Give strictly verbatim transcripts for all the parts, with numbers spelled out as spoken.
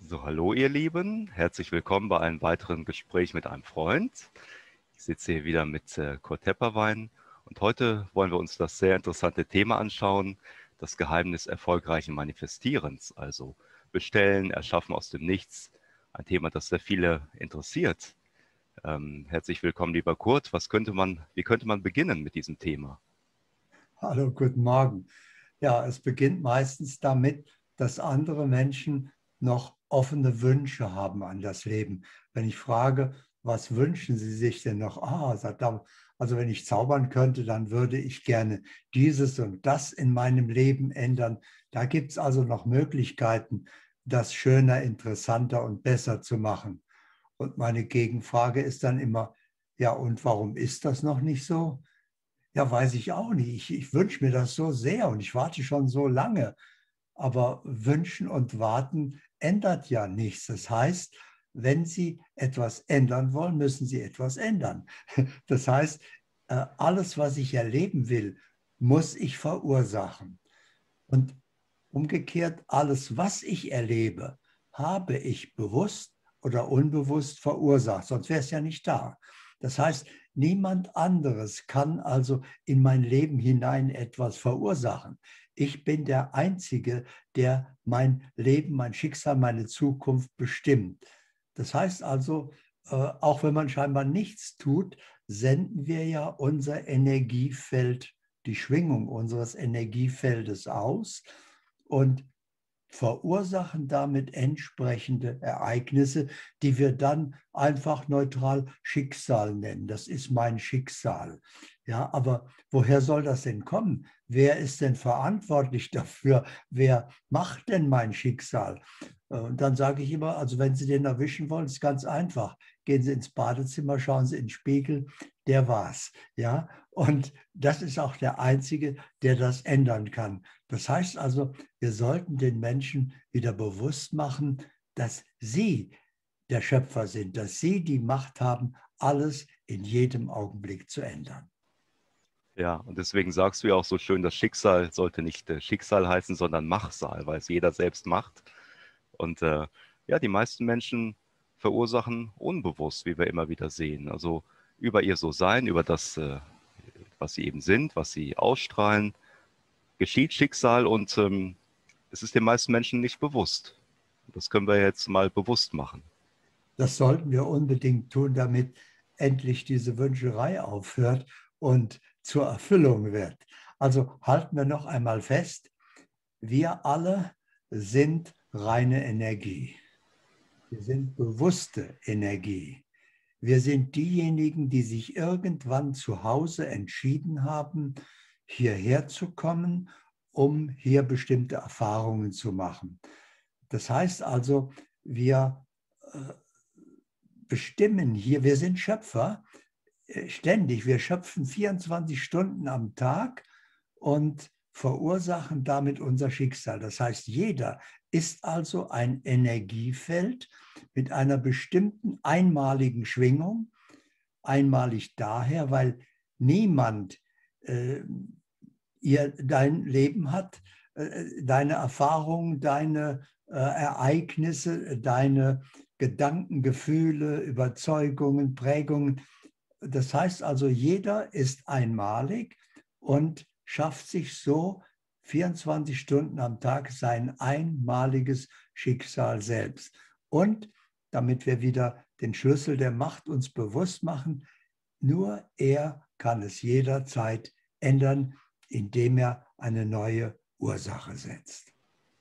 So, hallo ihr Lieben, herzlich willkommen bei einem weiteren Gespräch mit einem Freund. Ich sitze hier wieder mit äh, Kurt Tepperwein und heute wollen wir uns das sehr interessante Thema anschauen, das Geheimnis erfolgreichen Manifestierens, also bestellen, erschaffen aus dem Nichts, ein Thema, das sehr viele interessiert. Ähm, herzlich willkommen, lieber Kurt. Was könnte man, wie könnte man beginnen mit diesem Thema? Hallo, guten Morgen. Ja, es beginnt meistens damit, dass andere Menschen noch offene Wünsche haben an das Leben. Wenn ich frage, was wünschen Sie sich denn noch? Ah, sagt er, also wenn ich zaubern könnte, dann würde ich gerne dieses und das in meinem Leben ändern. Da gibt es also noch Möglichkeiten, das schöner, interessanter und besser zu machen. Und meine Gegenfrage ist dann immer, ja, und warum ist das noch nicht so? Ja, weiß ich auch nicht. Ich, ich wünsche mir das so sehr und ich warte schon so lange. Aber wünschen und warten ändert ja nichts. Das heißt, wenn Sie etwas ändern wollen, müssen Sie etwas ändern. Das heißt, äh, alles, was ich erleben will, muss ich verursachen. Und umgekehrt, alles, was ich erlebe, habe ich bewusst oder unbewusst verursacht, sonst wäre es ja nicht da. Das heißt, niemand anderes kann also in mein Leben hinein etwas verursachen. Ich bin der Einzige, der mein Leben, mein Schicksal, meine Zukunft bestimmt. Das heißt also, äh, auch wenn man scheinbar nichts tut, senden wir ja unser Energiefeld, die Schwingung unseres Energiefeldes aus und verursachen damit entsprechende Ereignisse, die wir dann einfach neutral Schicksal nennen. Das ist mein Schicksal. Ja, aber woher soll das denn kommen? Wer ist denn verantwortlich dafür? Wer macht denn mein Schicksal? Und dann sage ich immer, also wenn Sie den erwischen wollen, ist ganz einfach. Gehen Sie ins Badezimmer, schauen Sie in den Spiegel, der war's. Ja, und das ist auch der Einzige, der das ändern kann. Das heißt also, wir sollten den Menschen wieder bewusst machen, dass sie der Schöpfer sind, dass sie die Macht haben, alles in jedem Augenblick zu ändern. Ja, und deswegen sagst du ja auch so schön, das Schicksal sollte nicht äh, Schicksal heißen, sondern Machsal, weil es jeder selbst macht. Und äh, ja, die meisten Menschen verursachen unbewusst, wie wir immer wieder sehen. Also über ihr So-Sein, über das, äh, was sie eben sind, was sie ausstrahlen, geschieht Schicksal und ähm, es ist den meisten Menschen nicht bewusst. Das können wir jetzt mal bewusst machen. Das sollten wir unbedingt tun, damit endlich diese Wünscherei aufhört und zur Erfüllung wird. Also halten wir noch einmal fest, wir alle sind reine Energie. Wir sind bewusste Energie. Wir sind diejenigen, die sich irgendwann zu Hause entschieden haben, hierher zu kommen, um hier bestimmte Erfahrungen zu machen. Das heißt also, wir äh, bestimmen hier, wir sind Schöpfer, äh, ständig, wir schöpfen vierundzwanzig Stunden am Tag und verursachen damit unser Schicksal. Das heißt, jeder ist also ein Energiefeld mit einer bestimmten einmaligen Schwingung, einmalig daher, weil niemand äh, ihr dein Leben hat, äh, deine Erfahrungen, deine äh, Ereignisse, deine Gedanken, Gefühle, Überzeugungen, Prägungen. Das heißt also, jeder ist einmalig und schafft sich so vierundzwanzig Stunden am Tag sein einmaliges Schicksal selbst. Und damit wir wieder den Schlüssel der Macht uns bewusst machen, nur er kann es jederzeit ändern, indem er eine neue Ursache setzt.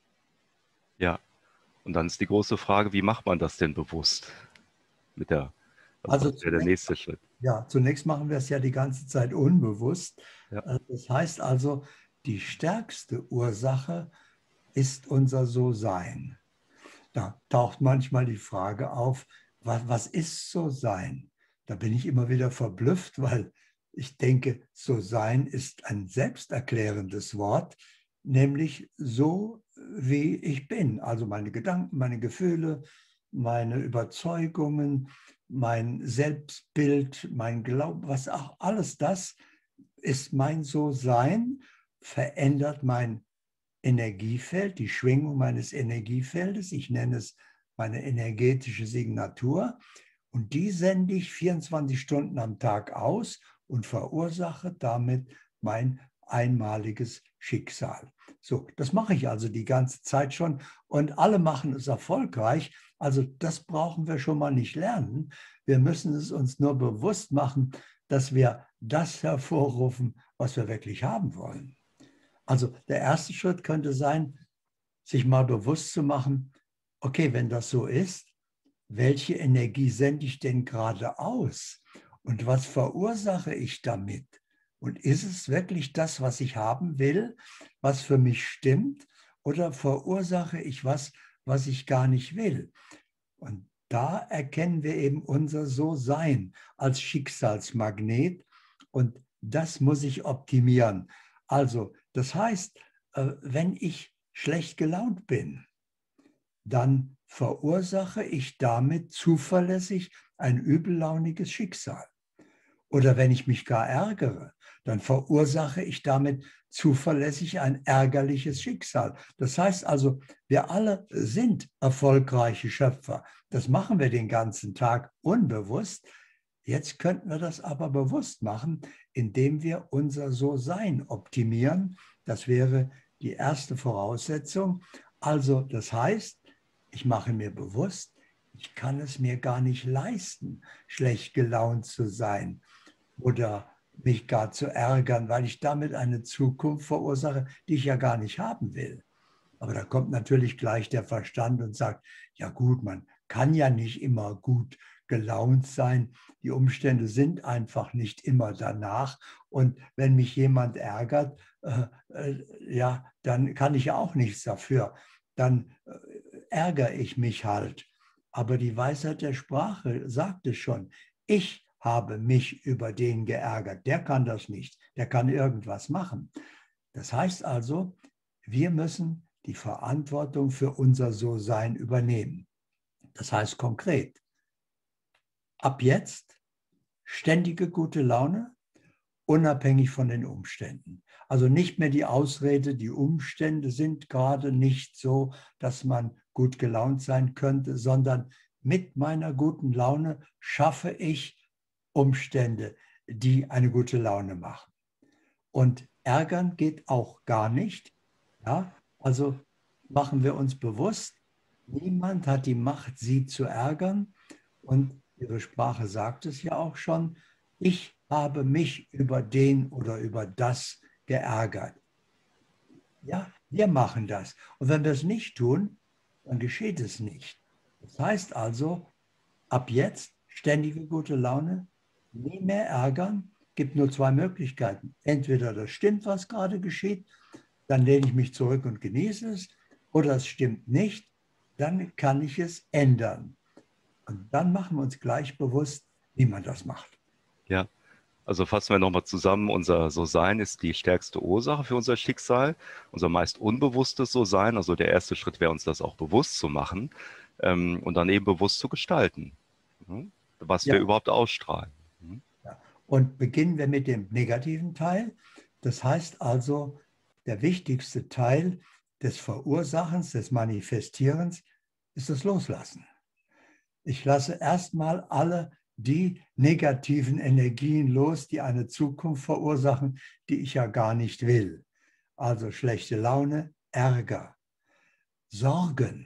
Ja, und dann ist die große Frage, wie macht man das denn bewusst? Mit der, also Also was wäre der zunächst, nächste Schritt? ja, zunächst machen wir es ja die ganze Zeit unbewusst. Ja, Das heißt also, die stärkste Ursache ist unser So-Sein. Da taucht manchmal die Frage auf, was, was ist So-Sein? Da bin ich immer wieder verblüfft, weil ich denke, So-Sein ist ein selbsterklärendes Wort, nämlich so, wie ich bin. Also meine Gedanken, meine Gefühle, meine Überzeugungen, mein Selbstbild, mein Glauben, was auch alles das ist mein So-Sein, verändert mein Energiefeld, die Schwingung meines Energiefeldes. Ich nenne es meine energetische Signatur, und die sende ich vierundzwanzig Stunden am Tag aus und verursache damit mein einmaliges Schicksal. So, das mache ich also die ganze Zeit schon und alle machen es erfolgreich. Also das brauchen wir schon mal nicht lernen. Wir müssen es uns nur bewusst machen, dass wir das hervorrufen, was wir wirklich haben wollen. Also der erste Schritt könnte sein, sich mal bewusst zu machen, okay, wenn das so ist, welche Energie sende ich denn gerade aus? Und was verursache ich damit? Und ist es wirklich das, was ich haben will, was für mich stimmt? Oder verursache ich was, was ich gar nicht will? Und da erkennen wir eben unser So-Sein als Schicksalsmagnet. Und das muss ich optimieren. Also, das heißt, wenn ich schlecht gelaunt bin, dann verursache ich damit zuverlässig ein übellauniges Schicksal. Oder wenn ich mich gar ärgere, dann verursache ich damit zuverlässig ein ärgerliches Schicksal. Das heißt also, wir alle sind erfolgreiche Schöpfer. Das machen wir den ganzen Tag unbewusst. Jetzt könnten wir das aber bewusst machen, indem wir unser So-Sein optimieren. Das wäre die erste Voraussetzung. Also das heißt, ich mache mir bewusst, ich kann es mir gar nicht leisten, schlecht gelaunt zu sein oder mich gar zu ärgern, weil ich damit eine Zukunft verursache, die ich ja gar nicht haben will. Aber da kommt natürlich gleich der Verstand und sagt, ja gut, man kann ja nicht immer gut gelaunt sein. Die Umstände sind einfach nicht immer danach. Und wenn mich jemand ärgert, äh, äh, ja, dann kann ich ja auch nichts dafür. Dann äh, ärgere ich mich halt. Aber die Weisheit der Sprache sagt es schon. Ich habe mich über den geärgert. Der kann das nicht. Der kann irgendwas machen. Das heißt also, wir müssen die Verantwortung für unser So-Sein übernehmen. Das heißt konkret, ab jetzt ständige gute Laune, unabhängig von den Umständen. Also nicht mehr die Ausrede, die Umstände sind gerade nicht so, dass man gut gelaunt sein könnte, sondern mit meiner guten Laune schaffe ich Umstände, die eine gute Laune machen. Und ärgern geht auch gar nicht. Ja? Also machen wir uns bewusst, niemand hat die Macht, sie zu ärgern. Und Ihre Sprache sagt es ja auch schon, ich habe mich über den oder über das geärgert. Ja, wir machen das. Und wenn wir es nicht tun, dann geschieht es nicht. Das heißt also, ab jetzt ständige gute Laune, nie mehr ärgern, gibt nur zwei Möglichkeiten. Entweder das stimmt, was gerade geschieht, dann lehne ich mich zurück und genieße es, oder es stimmt nicht, dann kann ich es ändern. Und dann machen wir uns gleich bewusst, wie man das macht. Ja, also fassen wir nochmal zusammen, unser So-Sein ist die stärkste Ursache für unser Schicksal, unser meist unbewusstes So-Sein. Also der erste Schritt wäre, uns das auch bewusst zu machen ähm, und dann eben bewusst zu gestalten, mhm, was Ja. wir überhaupt ausstrahlen. Mhm. Ja. Und beginnen wir mit dem negativen Teil. Das heißt also, der wichtigste Teil des Verursachens, des Manifestierens, ist das Loslassen. Ich lasse erstmal alle die negativen Energien los, die eine Zukunft verursachen, die ich ja gar nicht will. Also schlechte Laune, Ärger, Sorgen.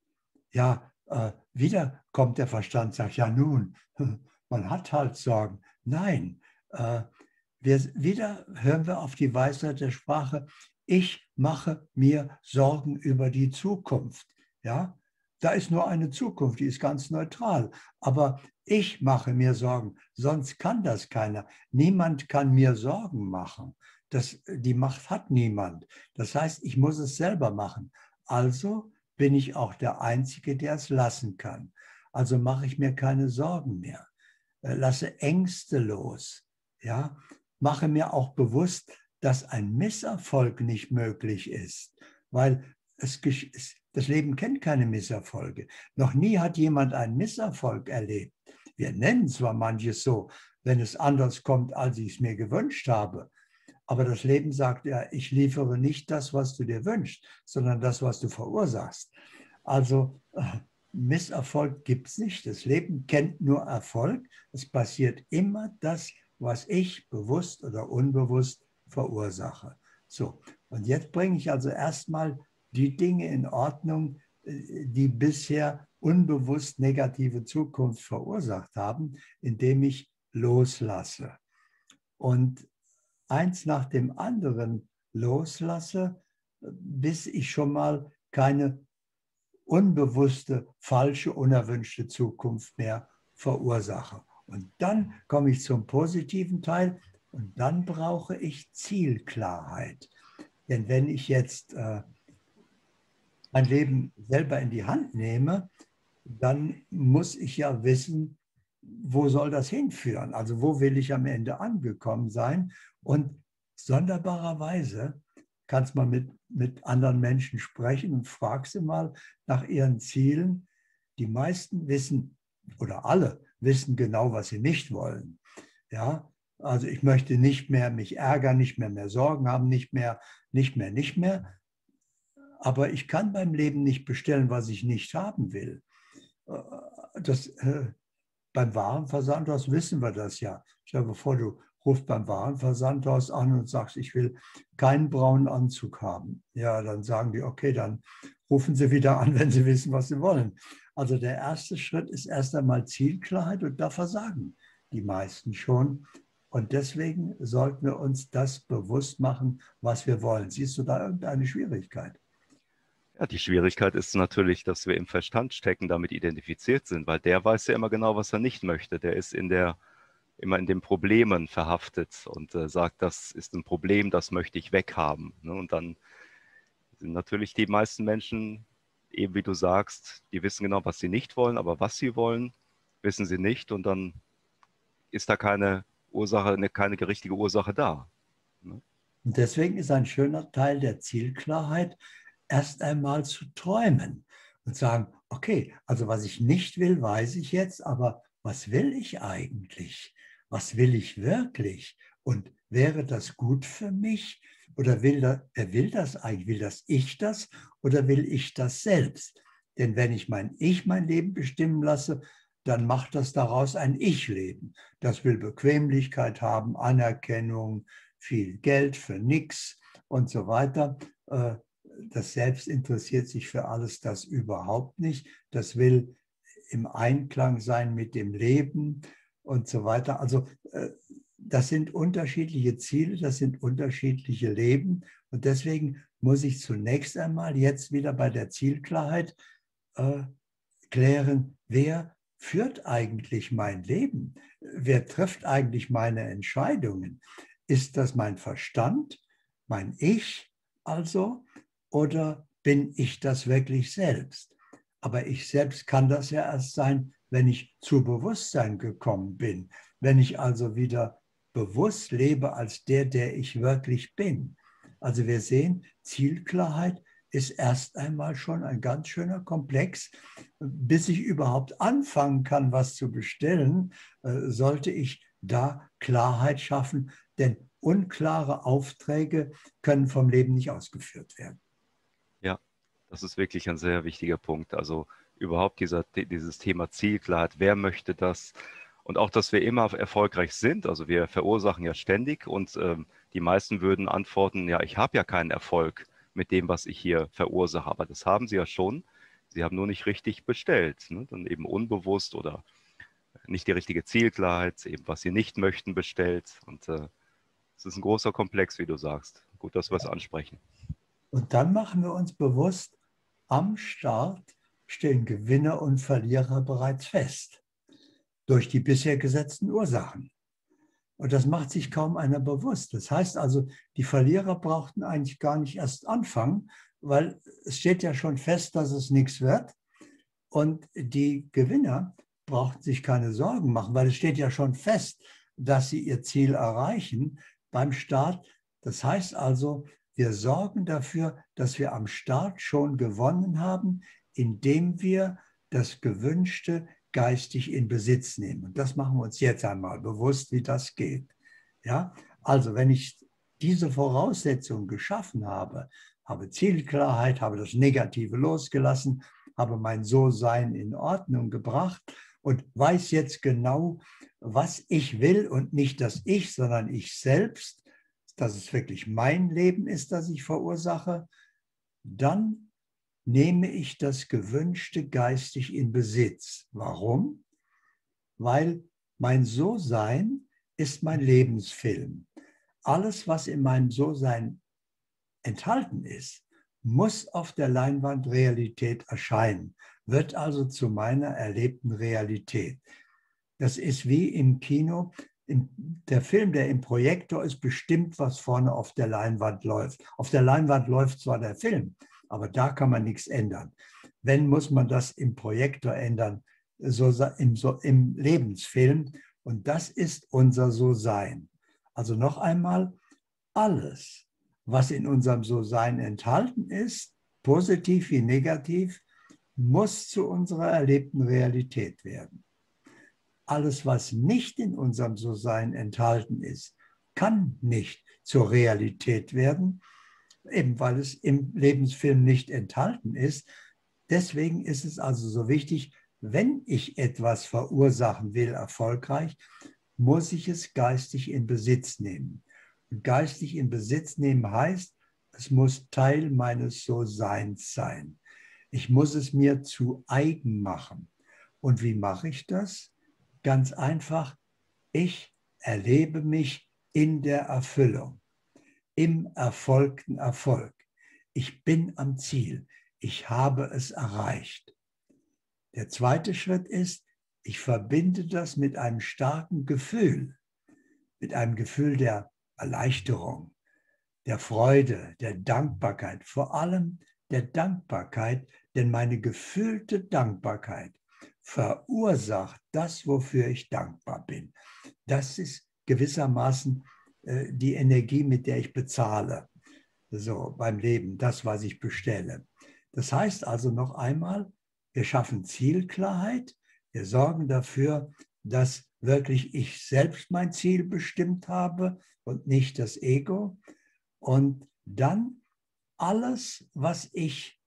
Ja, äh, wieder kommt der Verstand, sagt, ja nun, man hat halt Sorgen. Nein, äh, wir, wieder hören wir auf die Weisheit der Sprache, ich mache mir Sorgen über die Zukunft. Ja, da ist nur eine Zukunft, die ist ganz neutral. Aber ich mache mir Sorgen, sonst kann das keiner. Niemand kann mir Sorgen machen. Das, die Macht hat niemand. Das heißt, ich muss es selber machen. Also bin ich auch der Einzige, der es lassen kann. Also mache ich mir keine Sorgen mehr. Lasse Ängste los. Ja? Mache mir auch bewusst, dass ein Misserfolg nicht möglich ist, weil es, das Leben kennt keine Misserfolge. Noch nie hat jemand einen Misserfolg erlebt. Wir nennen zwar manches so, wenn es anders kommt, als ich es mir gewünscht habe, aber das Leben sagt ja, ich liefere nicht das, was du dir wünschst, sondern das, was du verursachst. Also Misserfolg gibt es nicht. Das Leben kennt nur Erfolg. Es passiert immer das, was ich bewusst oder unbewusst verursache. So, und jetzt bringe ich also erstmal die Dinge in Ordnung, die bisher unbewusst negative Zukunft verursacht haben, indem ich loslasse. Und eins nach dem anderen loslasse, bis ich schon mal keine unbewusste, falsche, unerwünschte Zukunft mehr verursache. Und dann komme ich zum positiven Teil und dann brauche ich Zielklarheit. Denn wenn ich jetzt äh, mein Leben selber in die Hand nehme, dann muss ich ja wissen, wo soll das hinführen? Also wo will ich am Ende angekommen sein? Und sonderbarerweise kannst mal mit, mit anderen Menschen sprechen und frag sie mal nach ihren Zielen. Die meisten wissen, oder alle wissen genau, was sie nicht wollen. Ja, also ich möchte nicht mehr mich ärgern, nicht mehr mehr Sorgen haben, nicht mehr, nicht mehr, nicht mehr. Aber ich kann beim Leben nicht bestellen, was ich nicht haben will. Das, äh, beim Warenversandhaus wissen wir das ja. Stell dir vor, du rufst beim Warenversandhaus an und sagst, ich will keinen braunen Anzug haben. Ja, dann sagen die, okay, dann rufen sie wieder an, wenn sie wissen, was sie wollen. Also der erste Schritt ist erst einmal Zielklarheit und da versagen die meisten schon. Und deswegen sollten wir uns das bewusst machen, was wir wollen. Siehst du da irgendeine Schwierigkeit? Ja, die Schwierigkeit ist natürlich, dass wir im Verstand stecken, damit identifiziert sind, weil der weiß ja immer genau, was er nicht möchte. Der ist in der, immer in den Problemen verhaftet und äh, sagt, das ist ein Problem, das möchte ich weghaben. Ne? Und dann sind natürlich die meisten Menschen, eben wie du sagst, die wissen genau, was sie nicht wollen, aber was sie wollen, wissen sie nicht und dann ist da keine Ursache, keine richtige Ursache da. Ne? Und deswegen ist ein schöner Teil der Zielklarheit, erst einmal zu träumen und sagen, okay, also was ich nicht will, weiß ich jetzt, aber was will ich eigentlich? Was will ich wirklich? Und wäre das gut für mich? Oder will das, wer will das eigentlich? Will das ich das oder will ich das selbst? Denn wenn ich mein Ich mein Leben bestimmen lasse, dann macht das daraus ein Ich-Leben. Das will Bequemlichkeit haben, Anerkennung, viel Geld für nichts und so weiter. Das Selbst interessiert sich für alles das überhaupt nicht. Das will im Einklang sein mit dem Leben und so weiter. Also das sind unterschiedliche Ziele, das sind unterschiedliche Leben. Und deswegen muss ich zunächst einmal jetzt wieder bei der Zielklarheit äh, klären, wer führt eigentlich mein Leben? Wer trifft eigentlich meine Entscheidungen? Ist das mein Verstand, mein Ich also? Oder bin ich das wirklich selbst? Aber ich selbst kann das ja erst sein, wenn ich zu Bewusstsein gekommen bin. Wenn ich also wieder bewusst lebe als der, der ich wirklich bin. Also wir sehen, Zielklarheit ist erst einmal schon ein ganz schöner Komplex. Bis ich überhaupt anfangen kann, was zu bestellen, sollte ich da Klarheit schaffen, denn unklare Aufträge können vom Leben nicht ausgeführt werden. Ja, das ist wirklich ein sehr wichtiger Punkt. Also überhaupt dieser, dieses Thema Zielklarheit, wer möchte das? Und auch, dass wir immer erfolgreich sind. Also wir verursachen ja ständig und ähm, die meisten würden antworten, ja, ich habe ja keinen Erfolg mit dem, was ich hier verursache. Aber das haben sie ja schon. Sie haben nur nicht richtig bestellt. Ne? Dann eben unbewusst oder nicht die richtige Zielklarheit, eben was sie nicht möchten, bestellt. Und äh, es ist ein großer Komplex, wie du sagst. Gut, dass wir es ansprechen. Und dann machen wir uns bewusst, am Start stehen Gewinner und Verlierer bereits fest, durch die bisher gesetzten Ursachen. Und das macht sich kaum einer bewusst. Das heißt also, die Verlierer brauchten eigentlich gar nicht erst anfangen, weil es steht ja schon fest, dass es nichts wird. Und die Gewinner brauchten sich keine Sorgen machen, weil es steht ja schon fest, dass sie ihr Ziel erreichen beim Start. Das heißt also, wir sorgen dafür, dass wir am Start schon gewonnen haben, indem wir das Gewünschte geistig in Besitz nehmen. Und das machen wir uns jetzt einmal bewusst, wie das geht. Ja? Also wenn ich diese Voraussetzungen geschaffen habe, habe Zielklarheit, habe das Negative losgelassen, habe mein So-Sein in Ordnung gebracht und weiß jetzt genau, was ich will und nicht das Ich, sondern ich selbst, dass es wirklich mein Leben ist, das ich verursache, dann nehme ich das Gewünschte geistig in Besitz. Warum? Weil mein So-Sein ist mein Lebensfilm. Alles, was in meinem So-Sein enthalten ist, muss auf der Leinwand Realität erscheinen, wird also zu meiner erlebten Realität. Das ist wie im Kino. Der Film, der im Projektor ist, bestimmt, was vorne auf der Leinwand läuft. Auf der Leinwand läuft zwar der Film, aber da kann man nichts ändern. Wenn, muss man das im Projektor ändern, so im, so im Lebensfilm. Und das ist unser So-Sein. Also noch einmal, alles, was in unserem So-Sein enthalten ist, positiv wie negativ, muss zu unserer erlebten Realität werden. Alles, was nicht in unserem So-Sein enthalten ist, kann nicht zur Realität werden, eben weil es im Lebensfilm nicht enthalten ist. Deswegen ist es also so wichtig, wenn ich etwas verursachen will, erfolgreich, muss ich es geistig in Besitz nehmen. Und geistig in Besitz nehmen heißt, es muss Teil meines So-Seins sein. Ich muss es mir zu eigen machen. Und wie mache ich das? Ganz einfach, ich erlebe mich in der Erfüllung, im erfolgten Erfolg. Ich bin am Ziel. Ich habe es erreicht. Der zweite Schritt ist, ich verbinde das mit einem starken Gefühl, mit einem Gefühl der Erleichterung, der Freude, der Dankbarkeit, vor allem der Dankbarkeit, denn meine gefühlte Dankbarkeit verursacht das, wofür ich dankbar bin. Das ist gewissermaßen äh, die Energie, mit der ich bezahle, so beim Leben, das, was ich bestelle. Das heißt also noch einmal, wir schaffen Zielklarheit, wir sorgen dafür, dass wirklich ich selbst mein Ziel bestimmt habe und nicht das Ego. Und dann alles, was ich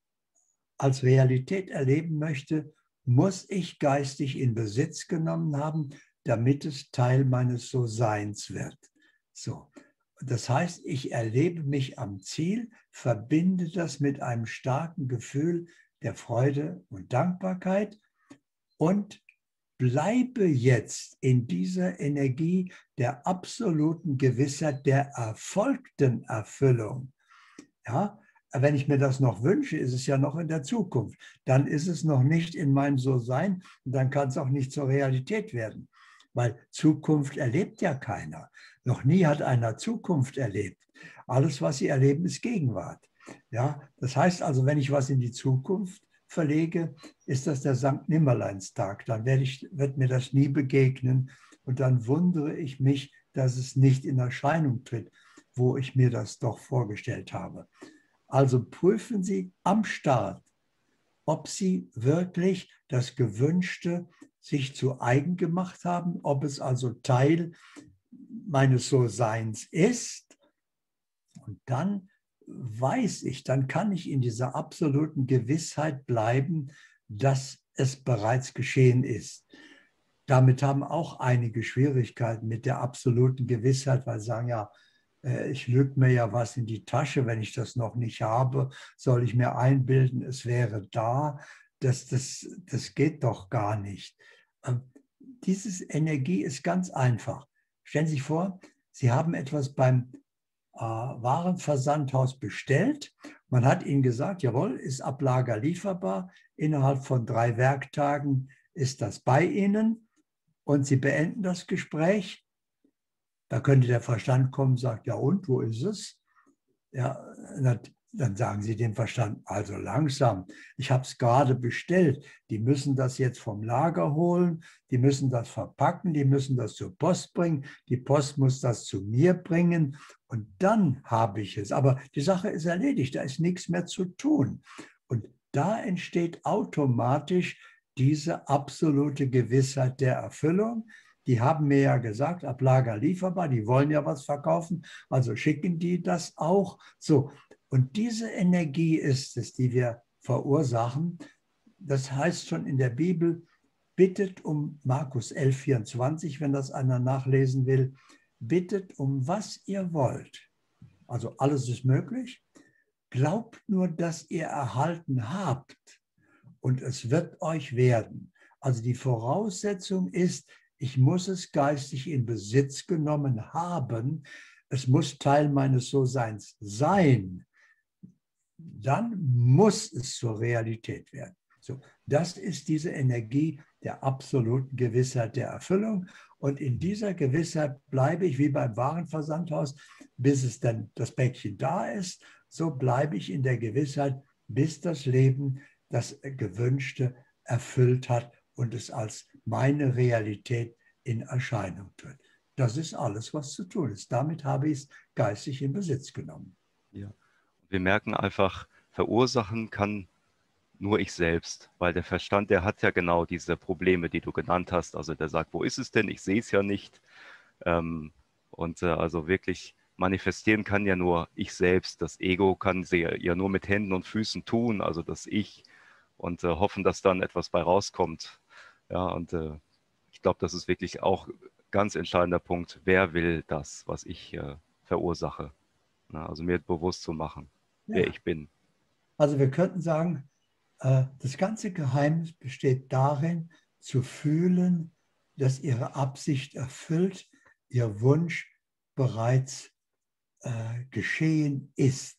als Realität erleben möchte, muss ich geistig in Besitz genommen haben, damit es Teil meines So-Seins wird. So. Das heißt, ich erlebe mich am Ziel, verbinde das mit einem starken Gefühl der Freude und Dankbarkeit und bleibe jetzt in dieser Energie der absoluten Gewissheit der erfolgten Erfüllung. Ja, wenn ich mir das noch wünsche, ist es ja noch in der Zukunft. Dann ist es noch nicht in meinem So-Sein und dann kann es auch nicht zur Realität werden. Weil Zukunft erlebt ja keiner. Noch nie hat einer Zukunft erlebt. Alles, was sie erleben, ist Gegenwart. Ja, das heißt also, wenn ich was in die Zukunft verlege, ist das der Sankt Nimmerleinstag. Dann werde ich, wird mir das nie begegnen und dann wundere ich mich, dass es nicht in Erscheinung tritt, wo ich mir das doch vorgestellt habe. Also prüfen Sie am Start, ob Sie wirklich das Gewünschte sich zu eigen gemacht haben, ob es also Teil meines So-Seins ist. Und dann weiß ich, dann kann ich in dieser absoluten Gewissheit bleiben, dass es bereits geschehen ist. Damit haben auch einige Schwierigkeiten mit der absoluten Gewissheit, weil sie sagen, ja, ich lüge mir ja was in die Tasche, wenn ich das noch nicht habe, soll ich mir einbilden, es wäre da. Das, das, das geht doch gar nicht. Diese Energie ist ganz einfach. Stellen Sie sich vor, Sie haben etwas beim äh, Warenversandhaus bestellt. Man hat Ihnen gesagt, jawohl, ist ab Lager lieferbar. Innerhalb von drei Werktagen ist das bei Ihnen und Sie beenden das Gespräch. Da könnte der Verstand kommen und sagt, ja und, wo ist es? Ja, dann sagen Sie dem Verstand, also langsam, ich habe es gerade bestellt. Die müssen das jetzt vom Lager holen, die müssen das verpacken, die müssen das zur Post bringen, die Post muss das zu mir bringen und dann habe ich es. Aber die Sache ist erledigt, da ist nichts mehr zu tun. Und da entsteht automatisch diese absolute Gewissheit der Erfüllung. Die haben mir ja gesagt, ab Lager lieferbar, die wollen ja was verkaufen, also schicken die das auch. So, und diese Energie ist es, die wir verursachen, das heißt schon in der Bibel, bittet um, Markus elf, vierundzwanzig, wenn das einer nachlesen will, bittet um was ihr wollt. Also alles ist möglich. Glaubt nur, dass ihr erhalten habt und es wird euch werden. Also die Voraussetzung ist, ich muss es geistig in Besitz genommen haben. Es muss Teil meines So-Seins sein. Dann muss es zur Realität werden. So, das ist diese Energie der absoluten Gewissheit der Erfüllung. Und in dieser Gewissheit bleibe ich wie beim Warenversandhaus, bis es dann das Päckchen da ist. So bleibe ich in der Gewissheit, bis das Leben das Gewünschte erfüllt hat und es als meine Realität in Erscheinung tritt. Das ist alles, was zu tun ist. Damit habe ich es geistig in Besitz genommen. Ja. Wir merken einfach, verursachen kann nur ich selbst, weil der Verstand, der hat ja genau diese Probleme, die du genannt hast. Also der sagt, wo ist es denn? Ich sehe es ja nicht. Ähm, und äh, also wirklich manifestieren kann ja nur ich selbst. Das Ego kann sie ja nur mit Händen und Füßen tun, also das Ich, und äh, hoffen, dass dann etwas bei rauskommt. Ja, und äh, ich glaube, das ist wirklich auch ein ganz entscheidender Punkt. Wer will das, was ich äh, verursache? Na, also mir bewusst zu machen, Ja. wer ich bin. Also wir könnten sagen, das ganze Geheimnis besteht darin, zu fühlen, dass Ihre Absicht erfüllt, Ihr Wunsch bereits äh, geschehen ist.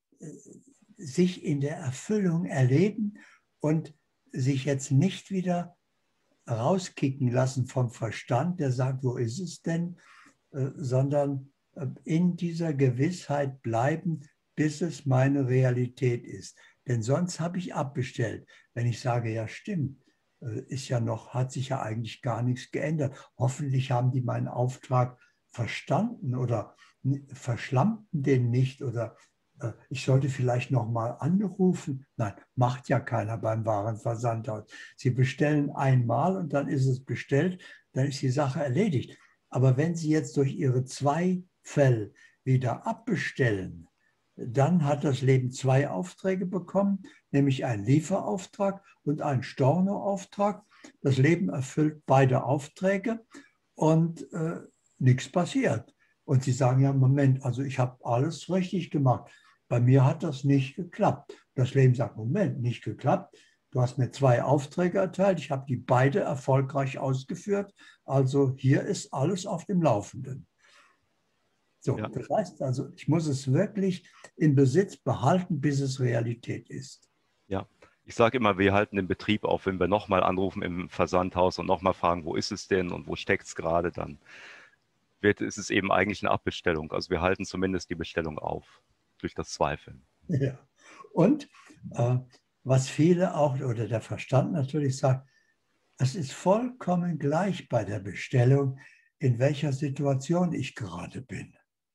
Sich in der Erfüllung erleben und sich jetzt nicht wieder rauskicken lassen vom Verstand, der sagt, wo ist es denn, äh, sondern äh, in dieser Gewissheit bleiben, bis es meine Realität ist. Denn sonst habe ich abbestellt. Wenn ich sage, ja stimmt, ist ja noch, hat sich ja eigentlich gar nichts geändert. Hoffentlich haben die meinen Auftrag verstanden oder verschlammten den nicht oder äh, ich sollte vielleicht noch mal anrufen. Nein, macht ja keiner beim Warenversandhaus. Sie bestellen einmal und dann ist es bestellt, dann ist die Sache erledigt. Aber wenn Sie jetzt durch Ihre Zweifel wieder abbestellen, dann hat das Leben zwei Aufträge bekommen, nämlich einen Lieferauftrag und einen Stornoauftrag. Das Leben erfüllt beide Aufträge und äh, nichts passiert. Und Sie sagen ja, Moment, also ich habe alles richtig gemacht. Bei mir hat das nicht geklappt. Das Leben sagt, Moment, nicht geklappt. Du hast mir zwei Aufträge erteilt, ich habe die beide erfolgreich ausgeführt. Also hier ist alles auf dem Laufenden. So, ja. Das heißt also, ich muss es wirklich in Besitz behalten, bis es Realität ist. Ja, ich sage immer, wir halten den Betrieb auf, wenn wir nochmal anrufen im Versandhaus und nochmal fragen, wo ist es denn und wo steckt es gerade, dann wird, ist es eben eigentlich eine Abbestellung. Also wir halten zumindest die Bestellung auf, durch das Zweifeln. Ja, und äh, was viele auch, oder der Verstand natürlich sagt, es ist vollkommen gleich bei der Bestellung, in welcher Situation ich gerade bin.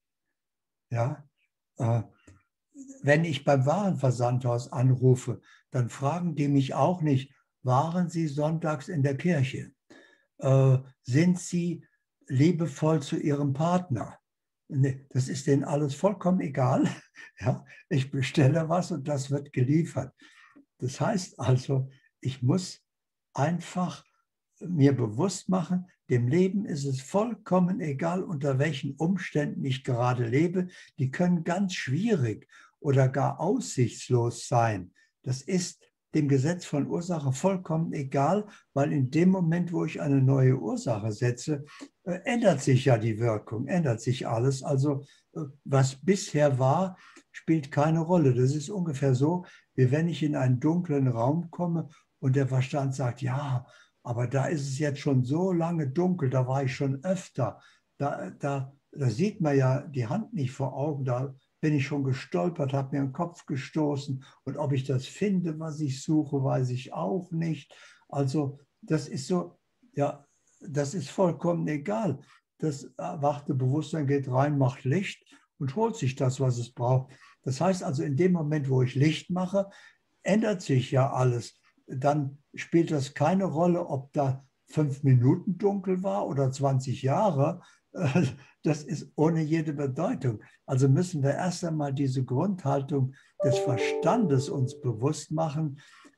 Ja, äh, wenn ich beim Warenversandhaus anrufe, dann fragen die mich auch nicht, waren Sie sonntags in der Kirche? Äh, sind Sie liebevoll zu Ihrem Partner? Nee, das ist denen alles vollkommen egal. Ja, ich bestelle was und das wird geliefert. Das heißt also, ich muss einfach mir bewusst machen, dem Leben ist es vollkommen egal, unter welchen Umständen ich gerade lebe. Die können ganz schwierig oder gar aussichtslos sein. Das ist dem Gesetz von Ursache vollkommen egal, weil in dem Moment, wo ich eine neue Ursache setze, äh, ändert sich ja die Wirkung, ändert sich alles. Also äh, was bisher war, spielt keine Rolle. Das ist ungefähr so, wie wenn ich in einen dunklen Raum komme und der Verstand sagt, ja, aber da ist es jetzt schon so lange dunkel, da war ich schon öfter. Da, da, da sieht man ja die Hand nicht vor Augen, da bin ich schon gestolpert, habe mir den Kopf gestoßen. Und ob ich das finde, was ich suche, weiß ich auch nicht. Also das ist so, ja, das ist vollkommen egal. Das erwachte Bewusstsein geht rein, macht Licht und holt sich das, was es braucht. Das heißt also, in dem Moment, wo ich Licht mache, ändert sich ja alles. Dann spielt das keine Rolle, ob da fünf Minuten dunkel war oder zwanzig Jahre. Das ist ohne jede Bedeutung. Also müssen wir erst einmal diese Grundhaltung des Verstandes uns bewusst machen.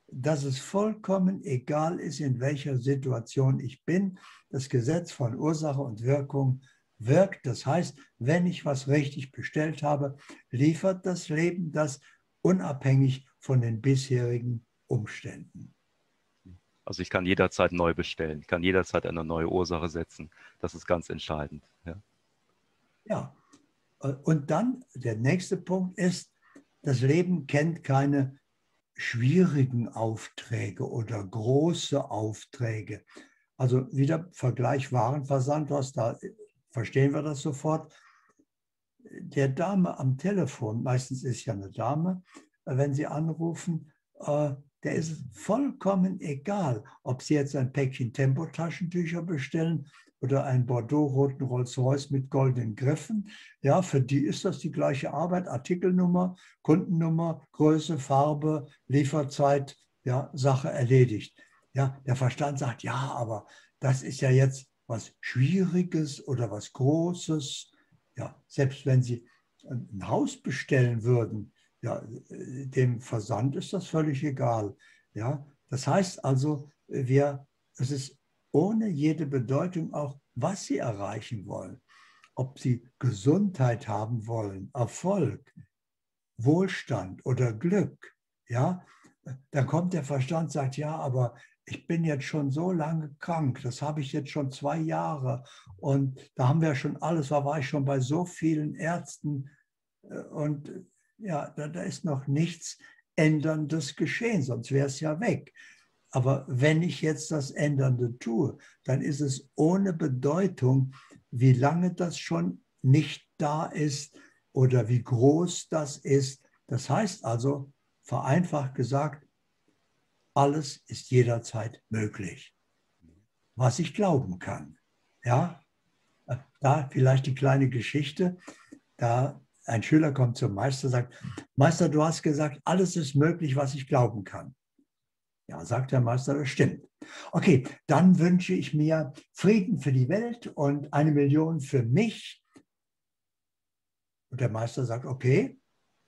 dass es vollkommen egal ist, in welcher Situation ich bin. Das Gesetz von Ursache und Wirkung wirkt. Das heißt, wenn ich was richtig bestellt habe, liefert das Leben das unabhängig von den bisherigen Umständen. Also ich kann jederzeit neu bestellen, ich kann jederzeit eine neue Ursache setzen. Das ist ganz entscheidend. Ja. Ja, und dann der nächste Punkt ist, das Leben kennt keine schwierigen Aufträge oder große Aufträge. Also wieder Vergleich Warenversand, was da verstehen wir das sofort. Der Dame am Telefon, meistens ist ja eine Dame, wenn Sie anrufen, der ist es vollkommen egal, ob Sie jetzt ein Päckchen Tempotaschentücher bestellen oder einen Bordeaux-roten Rolls-Royce mit goldenen Griffen. Ja, für die ist das die gleiche Arbeit, Artikelnummer, Kundennummer, Größe, Farbe, Lieferzeit, ja, Sache erledigt. Ja, der Verstand sagt, ja, aber das ist ja jetzt was Schwieriges oder was Großes. Ja, selbst wenn Sie ein Haus bestellen würden, ja, dem Versand ist das völlig egal. Ja, das heißt also, wir, es ist ohne jede Bedeutung auch, was Sie erreichen wollen. Ob Sie Gesundheit haben wollen, Erfolg, Wohlstand oder Glück. Ja, dann kommt der Verstand und sagt, ja, aber ich bin jetzt schon so lange krank, das habe ich jetzt schon zwei Jahre und da haben wir schon alles, da war ich schon bei so vielen Ärzten und ja, da, da ist noch nichts Änderndes geschehen, sonst wäre es ja weg. Aber wenn ich jetzt das Ändernde tue, dann ist es ohne Bedeutung, wie lange das schon nicht da ist oder wie groß das ist. Das heißt also, vereinfacht gesagt, alles ist jederzeit möglich, was ich glauben kann. Ja, da vielleicht die kleine Geschichte, da ein Schüler kommt zum Meister und sagt, Meister, du hast gesagt, alles ist möglich, was ich glauben kann. Ja, sagt der Meister, das stimmt. Okay, dann wünsche ich mir Frieden für die Welt und eine Million für mich. Und der Meister sagt, okay.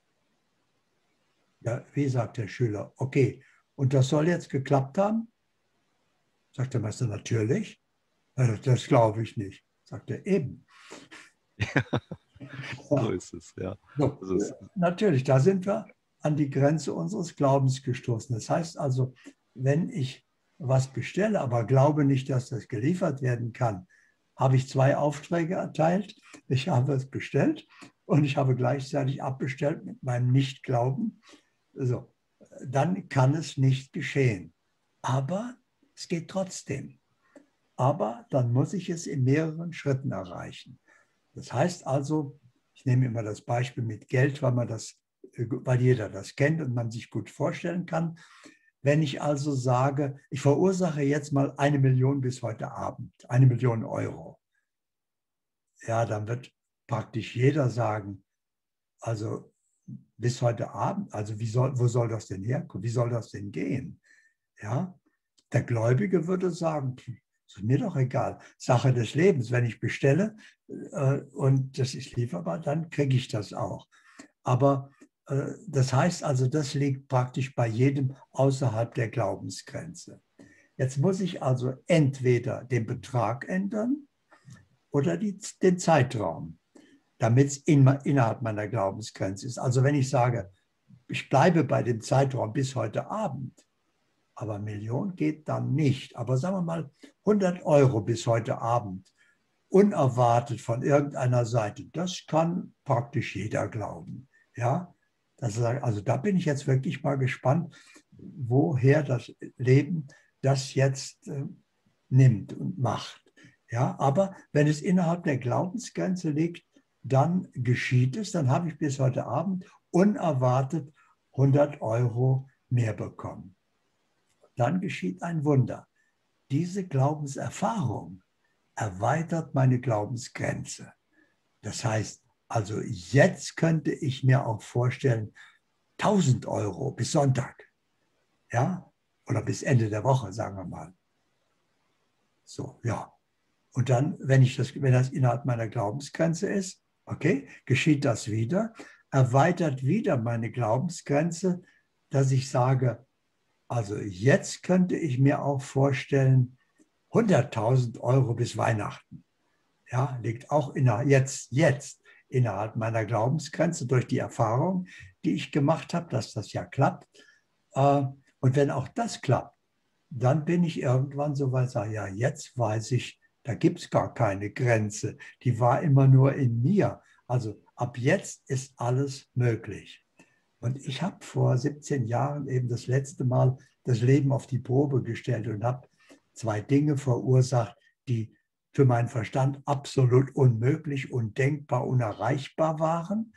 Ja, wie sagt der Schüler? Okay, und das soll jetzt geklappt haben? Sagt der Meister, natürlich. Das glaube ich nicht. Sagt er, eben. Ja, so ist es, ja. So, Das ist, natürlich, da sind wir an die Grenze unseres Glaubens gestoßen. Das heißt also, wenn ich was bestelle, aber glaube nicht, dass das geliefert werden kann, habe ich zwei Aufträge erteilt. Ich habe es bestellt und ich habe gleichzeitig abbestellt mit meinem Nichtglauben. So, dann kann es nicht geschehen. Aber es geht trotzdem. Aber dann muss ich es in mehreren Schritten erreichen. Das heißt also, ich nehme immer das Beispiel mit Geld, weil man das, weil jeder das kennt und man sich gut vorstellen kann. Wenn ich also sage, ich verursache jetzt mal eine Million bis heute Abend, eine Million Euro, ja, dann wird praktisch jeder sagen, also bis heute Abend, also wie soll, wo soll das denn herkommen? Wie soll das denn gehen? Ja, der Gläubige würde sagen, ist mir doch egal, Sache des Lebens. Wenn ich bestelle äh, und das ist lieferbar, dann kriege ich das auch. Aber äh, das heißt also, das liegt praktisch bei jedem außerhalb der Glaubensgrenze. Jetzt muss ich also entweder den Betrag ändern oder die, den Zeitraum, damit es in, innerhalb meiner Glaubensgrenze ist. Also wenn ich sage, ich bleibe bei dem Zeitraum bis heute Abend, aber Million geht dann nicht. Aber sagen wir mal hundert Euro bis heute Abend, unerwartet von irgendeiner Seite, das kann praktisch jeder glauben. Ja? Das, also da bin ich jetzt wirklich mal gespannt, woher das Leben das jetzt äh, nimmt und macht. Ja? Aber wenn es innerhalb der Glaubensgrenze liegt, dann geschieht es, dann habe ich bis heute Abend unerwartet hundert Euro mehr bekommen. Dann geschieht ein Wunder. Diese Glaubenserfahrung erweitert meine Glaubensgrenze. Das heißt, also jetzt könnte ich mir auch vorstellen, tausend Euro bis Sonntag, ja, oder bis Ende der Woche, sagen wir mal. So, ja. Und dann, wenn ich das, wenn das innerhalb meiner Glaubensgrenze ist, okay, geschieht das wieder, erweitert wieder meine Glaubensgrenze, dass ich sage, Also jetzt könnte ich mir auch vorstellen, hunderttausend Euro bis Weihnachten. Ja, liegt auch inner, jetzt, jetzt innerhalb meiner Glaubensgrenze durch die Erfahrung, die ich gemacht habe, dass das ja klappt. Und wenn auch das klappt, dann bin ich irgendwann so weit, sage, ja, jetzt weiß ich, da gibt es gar keine Grenze. Die war immer nur in mir. Also ab jetzt ist alles möglich. Und ich habe vor siebzehn Jahren eben das letzte Mal das Leben auf die Probe gestellt und habe zwei Dinge verursacht, die für meinen Verstand absolut unmöglich, undenkbar, unerreichbar waren,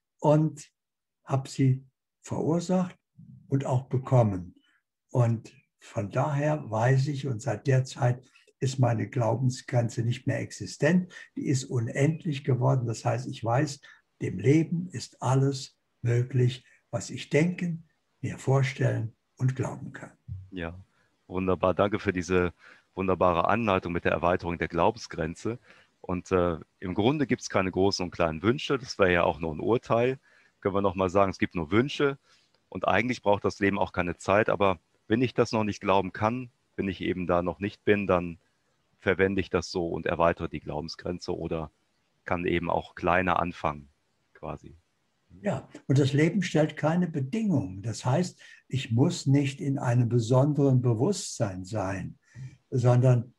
und habe sie verursacht und auch bekommen. Und von daher weiß ich, und seit der Zeit ist meine Glaubensgrenze nicht mehr existent, die ist unendlich geworden. Das heißt, ich weiß, dem Leben ist alles möglich, was ich denken, mir vorstellen und glauben kann. Ja, wunderbar. Danke für diese wunderbare Anleitung mit der Erweiterung der Glaubensgrenze. Und äh, im Grunde gibt es keine großen und kleinen Wünsche. Das wäre ja auch nur ein Urteil. Können wir nochmal sagen, es gibt nur Wünsche. Und eigentlich braucht das Leben auch keine Zeit. Aber wenn ich das noch nicht glauben kann, wenn ich eben da noch nicht bin, dann verwende ich das so und erweitere die Glaubensgrenze oder kann eben auch kleiner anfangen, quasi. Ja, und das Leben stellt keine Bedingungen. Das heißt, ich muss nicht in einem besonderen Bewusstsein sein, sondern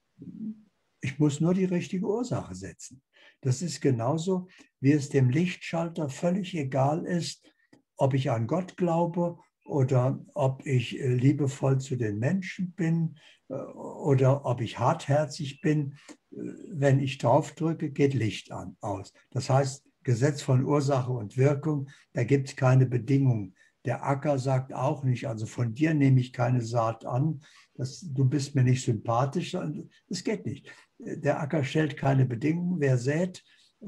ich muss nur die richtige Ursache setzen. Das ist genauso, wie es dem Lichtschalter völlig egal ist, ob ich an Gott glaube oder ob ich liebevoll zu den Menschen bin oder ob ich hartherzig bin. Wenn ich draufdrücke, geht Licht an, aus. Das heißt, Gesetz von Ursache und Wirkung, da gibt es keine Bedingungen. Der Acker sagt auch nicht, also von dir nehme ich keine Saat an, das, du bist mir nicht sympathisch, das geht nicht. Der Acker stellt keine Bedingungen, wer sät,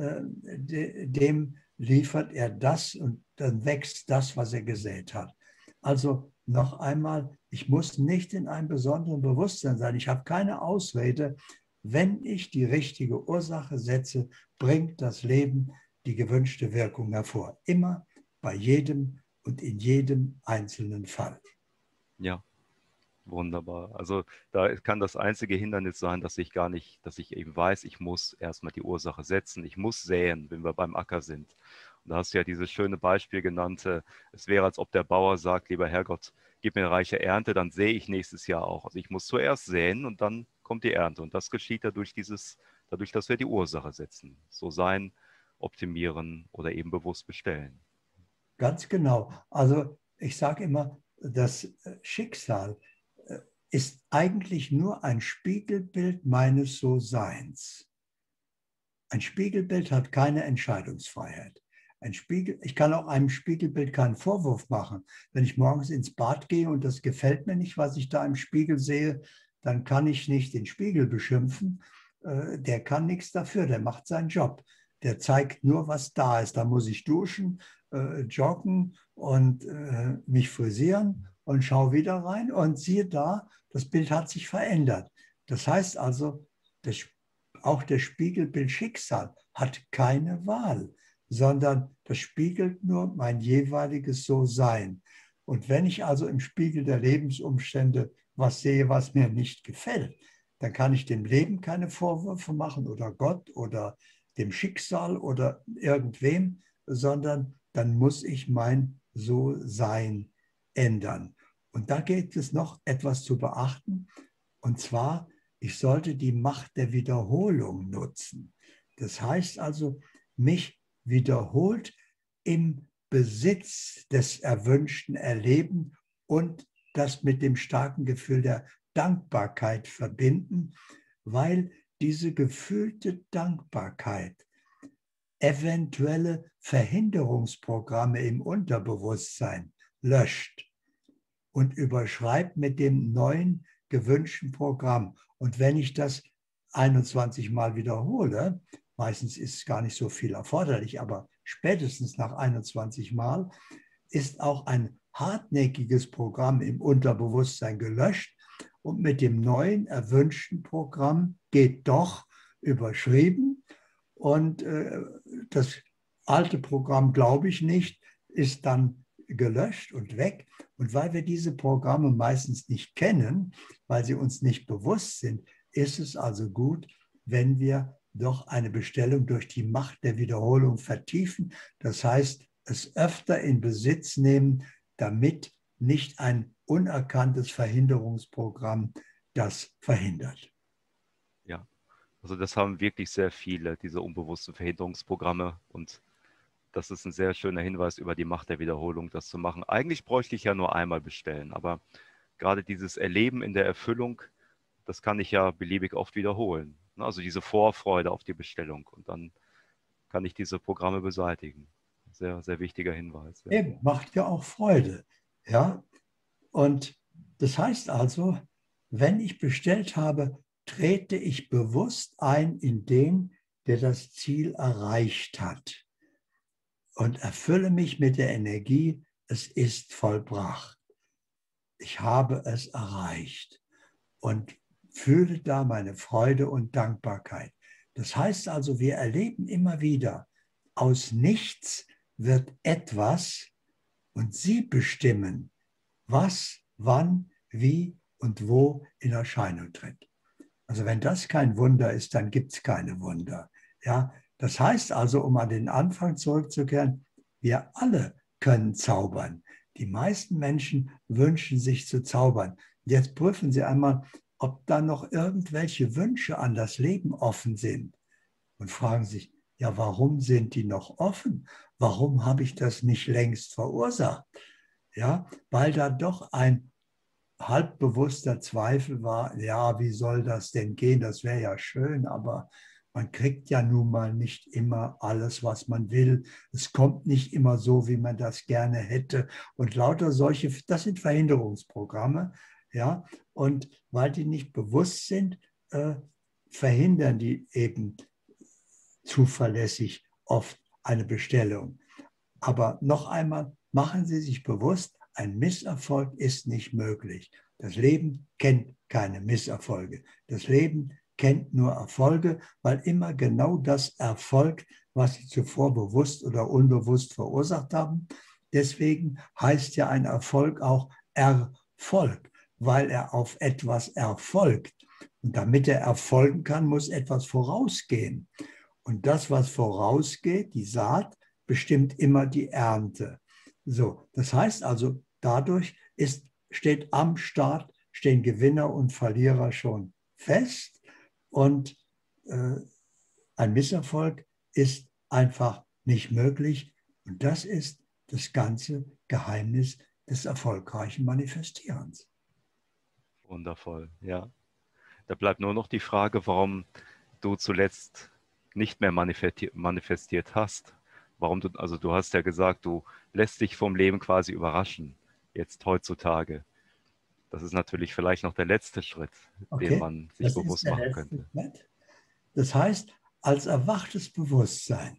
dem liefert er das und dann wächst das, was er gesät hat. Also noch einmal, ich muss nicht in einem besonderen Bewusstsein sein, ich habe keine Ausrede. Wenn ich die richtige Ursache setze, bringt das Leben die gewünschte Wirkung hervor. Immer, bei jedem und in jedem einzelnen Fall. Ja, wunderbar. Also da kann das einzige Hindernis sein, dass ich gar nicht, dass ich eben weiß, ich muss erstmal die Ursache setzen, ich muss säen, wenn wir beim Acker sind. Und da hast du ja dieses schöne Beispiel genannt, es wäre, als ob der Bauer sagt, lieber Herrgott, gib mir eine reiche Ernte, dann sähe ich nächstes Jahr auch. Also ich muss zuerst säen und dann kommt die Ernte. Und das geschieht dadurch, dieses, dadurch, dass wir die Ursache setzen. So sein, optimieren oder eben bewusst bestellen. Ganz genau. Also ich sage immer, das Schicksal ist eigentlich nur ein Spiegelbild meines So-Seins. Ein Spiegelbild hat keine Entscheidungsfreiheit. Ein Spiegel, ich kann auch einem Spiegelbild keinen Vorwurf machen. Wenn ich morgens ins Bad gehe und das gefällt mir nicht, was ich da im Spiegel sehe, dann kann ich nicht den Spiegel beschimpfen. Der kann nichts dafür, der macht seinen Job. Der zeigt nur, was da ist. Da muss ich duschen, äh, joggen und äh, mich frisieren und schaue wieder rein und siehe da, das Bild hat sich verändert. Das heißt also, das, auch das Spiegelbild Schicksal hat keine Wahl, sondern das spiegelt nur mein jeweiliges So-Sein. Und wenn ich also im Spiegel der Lebensumstände was sehe, was mir nicht gefällt, dann kann ich dem Leben keine Vorwürfe machen oder Gott oder dem Schicksal oder irgendwem, sondern dann muss ich mein So-Sein ändern. Und da gilt es noch etwas zu beachten, und zwar, ich sollte die Macht der Wiederholung nutzen. Das heißt also, mich wiederholt im Besitz des Erwünschten erleben und das mit dem starken Gefühl der Dankbarkeit verbinden, weil diese gefühlte Dankbarkeit eventuelle Verhinderungsprogramme im Unterbewusstsein löscht und überschreibt mit dem neuen gewünschten Programm. Und wenn ich das einundzwanzig Mal wiederhole, meistens ist es gar nicht so viel erforderlich, aber spätestens nach einundzwanzig Mal ist auch ein hartnäckiges Programm im Unterbewusstsein gelöscht und mit dem neuen erwünschten Programm geht doch überschrieben. Und äh, das alte Programm, glaube ich nicht, ist dann gelöscht und weg. Und weil wir diese Programme meistens nicht kennen, weil sie uns nicht bewusst sind, ist es also gut, wenn wir doch eine Bestellung durch die Macht der Wiederholung vertiefen. Das heißt, es öfter in Besitz nehmen, damit nicht ein unerkanntes Verhinderungsprogramm das verhindert. Ja, also das haben wirklich sehr viele, diese unbewussten Verhinderungsprogramme. Und das ist ein sehr schöner Hinweis über die Macht der Wiederholung, das zu machen. Eigentlich bräuchte ich ja nur einmal bestellen, aber gerade dieses Erleben in der Erfüllung, das kann ich ja beliebig oft wiederholen. Also diese Vorfreude auf die Bestellung, und dann kann ich diese Programme beseitigen. Sehr, sehr wichtiger Hinweis. Ja. Eben, macht ja auch Freude. Ja? Und das heißt also, wenn ich bestellt habe, trete ich bewusst ein in den, der das Ziel erreicht hat, und erfülle mich mit der Energie, es ist vollbracht. Ich habe es erreicht und fühle da meine Freude und Dankbarkeit. Das heißt also, wir erleben immer wieder, aus nichts wird etwas, und Sie bestimmen, was, wann, wie und wo in Erscheinung tritt. Also wenn das kein Wunder ist, dann gibt es keine Wunder. Ja, das heißt also, um an den Anfang zurückzukehren, wir alle können zaubern. Die meisten Menschen wünschen sich zu zaubern. Jetzt prüfen Sie einmal, ob da noch irgendwelche Wünsche an das Leben offen sind, und fragen sich, ja, warum sind die noch offen? Warum habe ich das nicht längst verursacht? Ja, weil da doch ein halbbewusster Zweifel war, ja, wie soll das denn gehen? Das wäre ja schön, aber man kriegt ja nun mal nicht immer alles, was man will. Es kommt nicht immer so, wie man das gerne hätte. Und lauter solche, das sind Verhinderungsprogramme, ja. Und weil die nicht bewusst sind, äh, verhindern die eben zuverlässig oft eine Bestellung. Aber noch einmal, machen Sie sich bewusst, ein Misserfolg ist nicht möglich. Das Leben kennt keine Misserfolge. Das Leben kennt nur Erfolge, weil immer genau das erfolgt, was Sie zuvor bewusst oder unbewusst verursacht haben. Deswegen heißt ja ein Erfolg auch Erfolg, weil er auf etwas erfolgt. Und damit er erfolgen kann, muss etwas vorausgehen. Und das, was vorausgeht, die Saat, bestimmt immer die Ernte. So, das heißt also, dadurch ist, steht am Start, stehen Gewinner und Verlierer schon fest, und äh, ein Misserfolg ist einfach nicht möglich, und das ist das ganze Geheimnis des erfolgreichen Manifestierens. Wundervoll, ja. Da bleibt nur noch die Frage, warum du zuletzt nicht mehr manifestiert, manifestiert hast. Warum du, also du hast ja gesagt, du lässt dich vom Leben quasi überraschen, jetzt heutzutage. Das ist natürlich vielleicht noch der letzte Schritt, Okay, den man sich das bewusst ist der machen letzte könnte. Schritt. Das heißt, als erwachtes Bewusstsein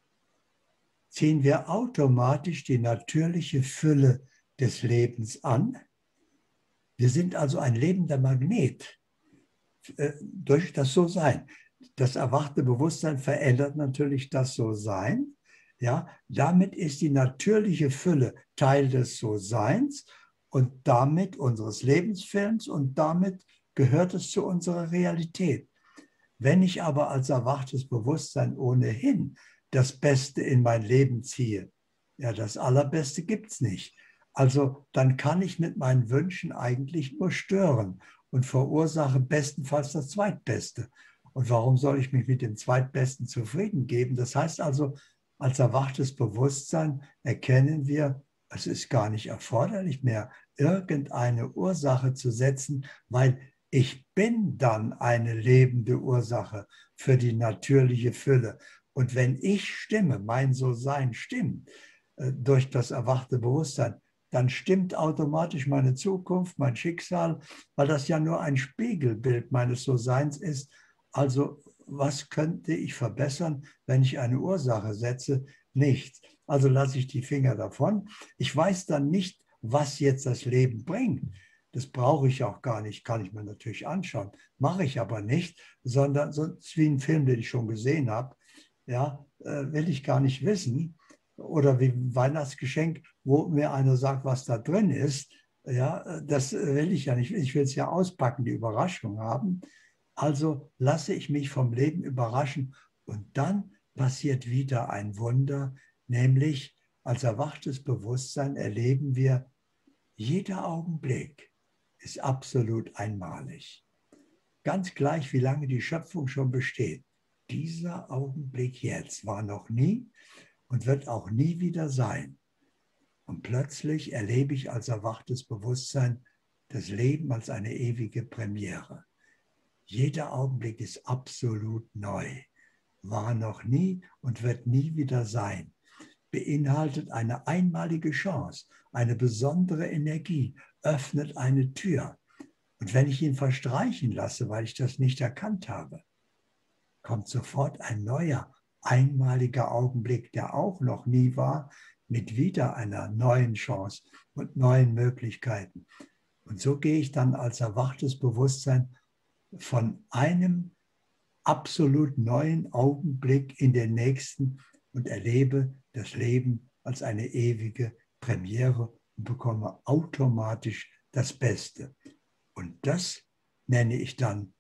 ziehen wir automatisch die natürliche Fülle des Lebens an. Wir sind also ein lebender Magnet äh, durch das So-Sein. Das erwachte Bewusstsein verändert natürlich das So-Sein. Ja, damit ist die natürliche Fülle Teil des So-Seins und damit unseres Lebensfilms, und damit gehört es zu unserer Realität. Wenn ich aber als erwachtes Bewusstsein ohnehin das Beste in mein Leben ziehe, ja, das Allerbeste gibt es nicht. Also dann kann ich mit meinen Wünschen eigentlich nur stören und verursache bestenfalls das Zweitbeste. Und warum soll ich mich mit dem Zweitbesten zufrieden geben? Das heißt also, als erwachtes Bewusstsein erkennen wir, es ist gar nicht erforderlich mehr, irgendeine Ursache zu setzen, weil ich bin dann eine lebende Ursache für die natürliche Fülle. Und wenn ich stimme, mein So-Sein stimmt, äh, durch das erwachte Bewusstsein, dann stimmt automatisch meine Zukunft, mein Schicksal, weil das ja nur ein Spiegelbild meines So-Seins ist. Also was könnte ich verbessern, wenn ich eine Ursache setze? Nichts. Also lasse ich die Finger davon. Ich weiß dann nicht, was jetzt das Leben bringt. Das brauche ich auch gar nicht, kann ich mir natürlich anschauen. Mache ich aber nicht, sondern sonst wie ein Film, den ich schon gesehen habe, ja, äh, will ich gar nicht wissen. oder wie ein Weihnachtsgeschenk, wo mir einer sagt, was da drin ist. Ja, das will ich ja nicht. Ich will es ja auspacken, die Überraschung haben. Also lasse ich mich vom Leben überraschen und dann passiert wieder ein Wunder, nämlich als erwachtes Bewusstsein erleben wir, jeder Augenblick ist absolut einmalig. Ganz gleich, wie lange die Schöpfung schon besteht. Dieser Augenblick jetzt war noch nie und wird auch nie wieder sein. Und plötzlich erlebe ich als erwachtes Bewusstsein das Leben als eine ewige Premiere. Jeder Augenblick ist absolut neu, war noch nie und wird nie wieder sein, beinhaltet eine einmalige Chance, eine besondere Energie, öffnet eine Tür. Und wenn ich ihn verstreichen lasse, weil ich das nicht erkannt habe, kommt sofort ein neuer, einmaliger Augenblick, der auch noch nie war, mit wieder einer neuen Chance und neuen Möglichkeiten. Und so gehe ich dann als erwachtes Bewusstsein von einem absolut neuen Augenblick in den nächsten und erlebe das Leben als eine ewige Premiere und bekomme automatisch das Beste. Und das nenne ich dann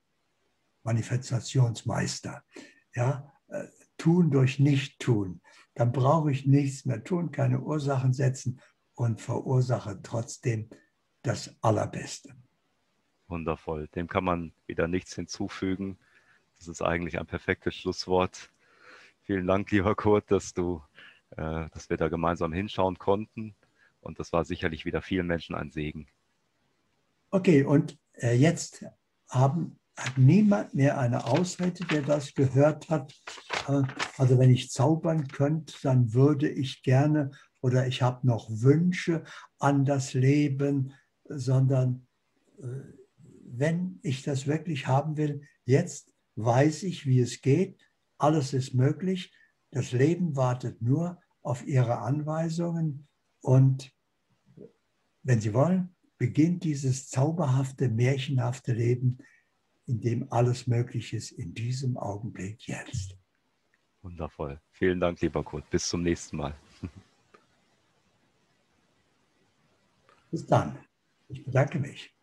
Manifestationsmeister. Ja, äh, tun durch Nicht-Tun. Dann brauche ich nichts mehr tun, keine Ursachen setzen und verursache trotzdem das Allerbeste. Wundervoll. Dem kann man wieder nichts hinzufügen. Das ist eigentlich ein perfektes Schlusswort. Vielen Dank, lieber Kurt, dass du, äh, dass wir da gemeinsam hinschauen konnten. Und das war sicherlich wieder vielen Menschen ein Segen. Okay, und äh, jetzt haben, hat niemand mehr eine Ausrede, der das gehört hat. Äh, also wenn ich zaubern könnte, dann würde ich gerne oder ich habe noch Wünsche an das Leben, sondern äh, wenn ich das wirklich haben will, jetzt weiß ich, wie es geht. Alles ist möglich. Das Leben wartet nur auf Ihre Anweisungen. Und wenn Sie wollen, beginnt dieses zauberhafte, märchenhafte Leben, in dem alles möglich ist, in diesem Augenblick jetzt. Wundervoll. Vielen Dank, lieber Kurt. Bis zum nächsten Mal. Bis dann. Ich bedanke mich.